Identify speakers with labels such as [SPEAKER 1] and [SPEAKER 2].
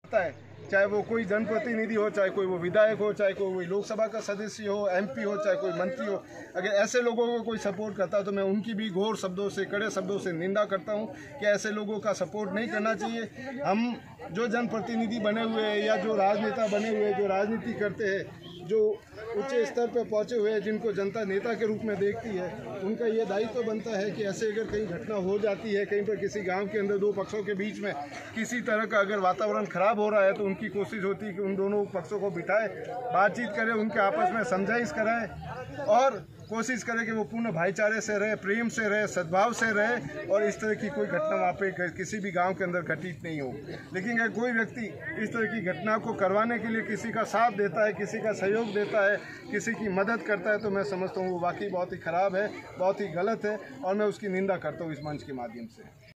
[SPEAKER 1] है, चाहे वो कोई जनप्रतिनिधि हो, चाहे कोई वो विधायक हो, चाहे कोई लोकसभा का सदस्य हो, एमपी हो, चाहे कोई मंत्री हो, अगर ऐसे लोगों को कोई सपोर्ट करता है तो मैं उनकी भी घोर शब्दों से, कड़े शब्दों से निंदा करता हूं कि ऐसे लोगों का सपोर्ट नहीं करना चाहिए। हम जो जनप्रतिनिधि बने हुए हैं या जो राजनेता बने हुए हैं, जो राजनीति करते हैं, जो उच्च स्तर पर पहुंचे हुए हैं, जिनको जनता नेता के रूप में देखती है, उनका ये दायित्व बनता है कि ऐसे अगर कहीं घटना हो जाती है, कहीं पर किसी गांव के अंदर दो पक्षों के बीच में किसी तरह का अगर वातावरण खराब हो रहा है, तो उनकी कोशिश होती है कि उन दोनों पक्षों को बिठाए, बातचीत करें, उनके आपस में समझाइश कराएं और कोशिश करें कि वो पूर्ण भाईचारे से रहे, प्रेम से रहे, सद्भाव से रहे और इस तरह की कोई घटना वहाँ पे किसी भी गांव के अंदर घटित नहीं हो। लेकिन अगर कोई व्यक्ति इस तरह की घटना को करवाने के लिए किसी का साथ देता है, किसी का सहयोग देता है, किसी की मदद करता है, तो मैं समझता हूँ वो वाकई बहुत ही ख़राब है, बहुत ही गलत है और मैं उसकी निंदा करता हूँ इस मंच के माध्यम से।